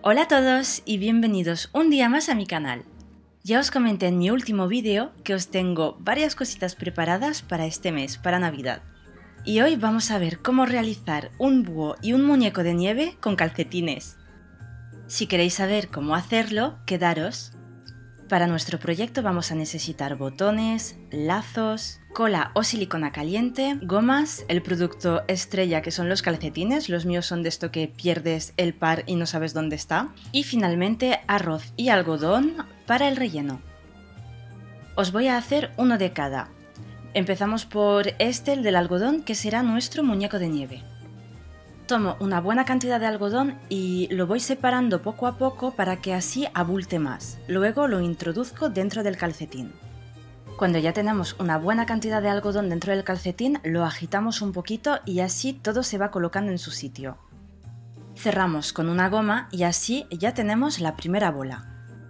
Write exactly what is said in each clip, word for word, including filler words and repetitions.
Hola a todos y bienvenidos un día más a mi canal. Ya os comenté en mi último vídeo que os tengo varias cositas preparadas para este mes, para Navidad. Y hoy vamos a ver cómo realizar un búho y un muñeco de nieve con calcetines. Si queréis saber cómo hacerlo, quedaros. Para nuestro proyecto vamos a necesitar botones, lazos, cola o silicona caliente, gomas, el producto estrella que son los calcetines, los míos son de esto que pierdes el par y no sabes dónde está, y finalmente arroz y algodón para el relleno. Os voy a hacer uno de cada. Empezamos por este, el del algodón, que será nuestro muñeco de nieve. Tomo una buena cantidad de algodón y lo voy separando poco a poco para que así abulte más. Luego lo introduzco dentro del calcetín. Cuando ya tenemos una buena cantidad de algodón dentro del calcetín, lo agitamos un poquito y así todo se va colocando en su sitio. Cerramos con una goma y así ya tenemos la primera bola.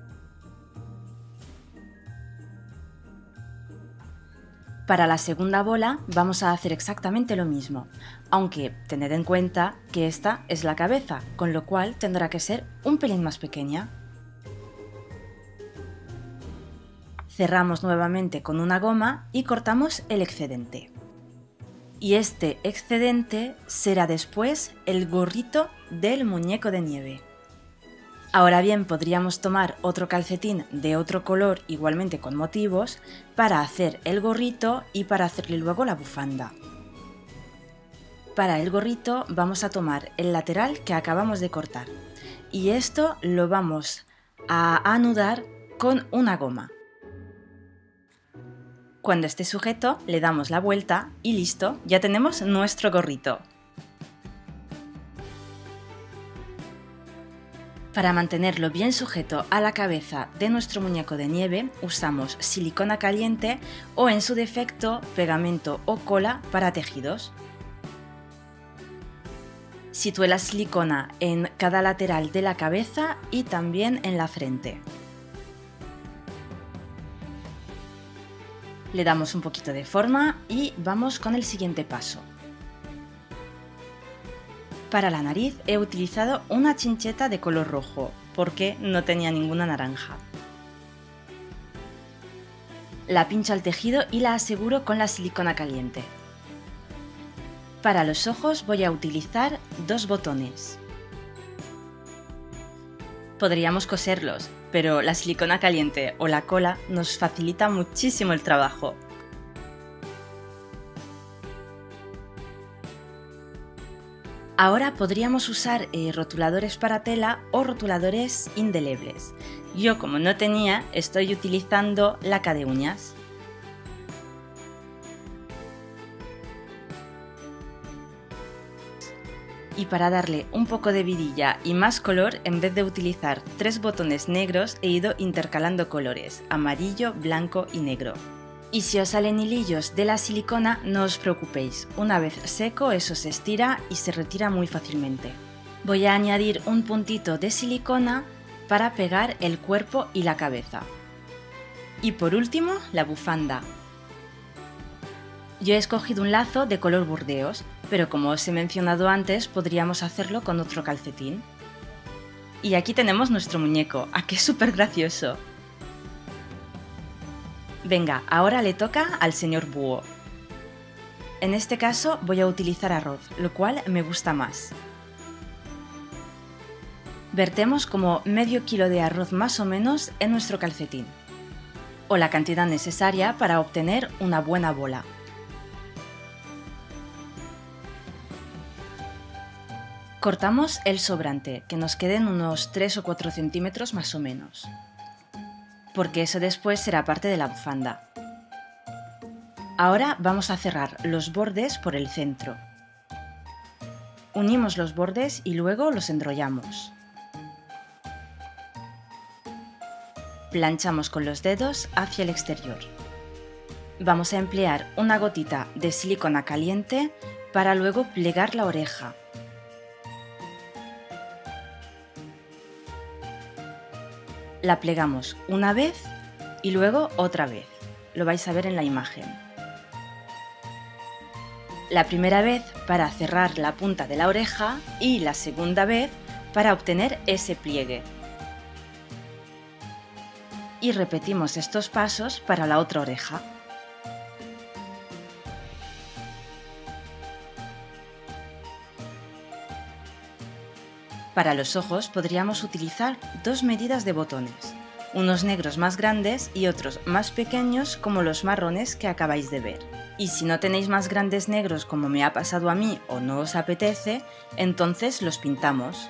Para la segunda bola vamos a hacer exactamente lo mismo, aunque tened en cuenta que esta es la cabeza, con lo cual tendrá que ser un pelín más pequeña. Cerramos nuevamente con una goma y cortamos el excedente. Y este excedente será después el gorrito del muñeco de nieve. Ahora bien, podríamos tomar otro calcetín de otro color, igualmente con motivos, para hacer el gorrito y para hacerle luego la bufanda. Para el gorrito vamos a tomar el lateral que acabamos de cortar y esto lo vamos a anudar con una goma. Cuando esté sujeto le damos la vuelta y listo, ya tenemos nuestro gorrito. Para mantenerlo bien sujeto a la cabeza de nuestro muñeco de nieve usamos silicona caliente o en su defecto pegamento o cola para tejidos. Sitúe la silicona en cada lateral de la cabeza y también en la frente. Le damos un poquito de forma y vamos con el siguiente paso. Para la nariz he utilizado una chincheta de color rojo, porque no tenía ninguna naranja. La pincho al tejido y la aseguro con la silicona caliente. Para los ojos voy a utilizar dos botones. Podríamos coserlos, pero la silicona caliente o la cola nos facilita muchísimo el trabajo. Ahora podríamos usar eh, rotuladores para tela o rotuladores indelebles. Yo, como no tenía, estoy utilizando laca de uñas. Y para darle un poco de vidilla y más color, en vez de utilizar tres botones negros, he ido intercalando colores, amarillo, blanco y negro. Y si os salen hilillos de la silicona, no os preocupéis, una vez seco eso se estira y se retira muy fácilmente. Voy a añadir un puntito de silicona para pegar el cuerpo y la cabeza. Y por último, la bufanda. Yo he escogido un lazo de color burdeos, pero como os he mencionado antes, podríamos hacerlo con otro calcetín. Y aquí tenemos nuestro muñeco, ¿a qué es súper gracioso? Venga, ahora le toca al señor búho. En este caso voy a utilizar arroz, lo cual me gusta más. Vertemos como medio kilo de arroz más o menos en nuestro calcetín, o la cantidad necesaria para obtener una buena bola. Cortamos el sobrante, que nos queden unos tres o cuatro centímetros más o menos, porque eso después será parte de la bufanda. Ahora vamos a cerrar los bordes por el centro. Unimos los bordes y luego los enrollamos. Planchamos con los dedos hacia el exterior. Vamos a emplear una gotita de silicona caliente para luego plegar la oreja. La plegamos una vez y luego otra vez. Lo vais a ver en la imagen. La primera vez para cerrar la punta de la oreja y la segunda vez para obtener ese pliegue. Y repetimos estos pasos para la otra oreja. Para los ojos podríamos utilizar dos medidas de botones, unos negros más grandes y otros más pequeños como los marrones que acabáis de ver. Y si no tenéis más grandes negros como me ha pasado a mí o no os apetece, entonces los pintamos.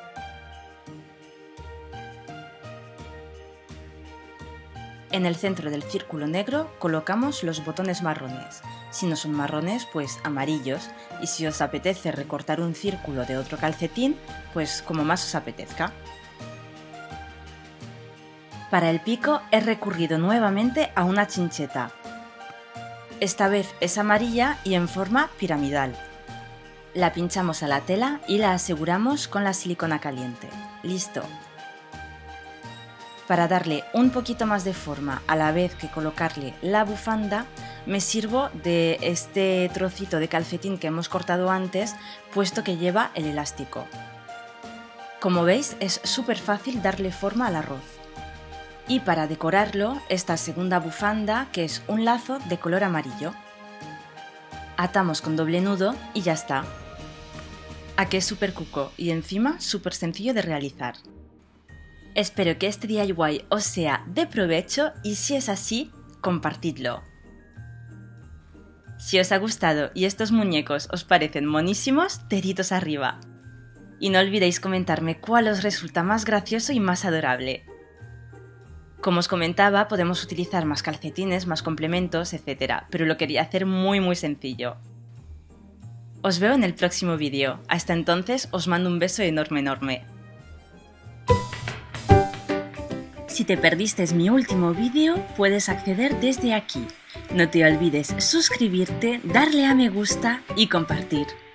En el centro del círculo negro colocamos los botones marrones. Si no son marrones, pues amarillos. Y si os apetece recortar un círculo de otro calcetín, pues como más os apetezca. Para el pico he recurrido nuevamente a una chincheta. Esta vez es amarilla y en forma piramidal. La pinchamos a la tela y la aseguramos con la silicona caliente. ¡Listo! Para darle un poquito más de forma a la vez que colocarle la bufanda, me sirvo de este trocito de calcetín que hemos cortado antes, puesto que lleva el elástico. Como veis, es súper fácil darle forma al arroz. Y para decorarlo, esta segunda bufanda, que es un lazo de color amarillo. Atamos con doble nudo y ya está. ¿A que es súper cuco y encima súper sencillo de realizar? Espero que este D I Y os sea de provecho y si es así, compartidlo. Si os ha gustado y estos muñecos os parecen monísimos, deditos arriba. Y no olvidéis comentarme cuál os resulta más gracioso y más adorable. Como os comentaba, podemos utilizar más calcetines, más complementos, etcétera, pero lo quería hacer muy muy sencillo. Os veo en el próximo vídeo. Hasta entonces os mando un beso enorme enorme. Si te perdiste mi último vídeo, puedes acceder desde aquí. No te olvides suscribirte, darle a me gusta y compartir.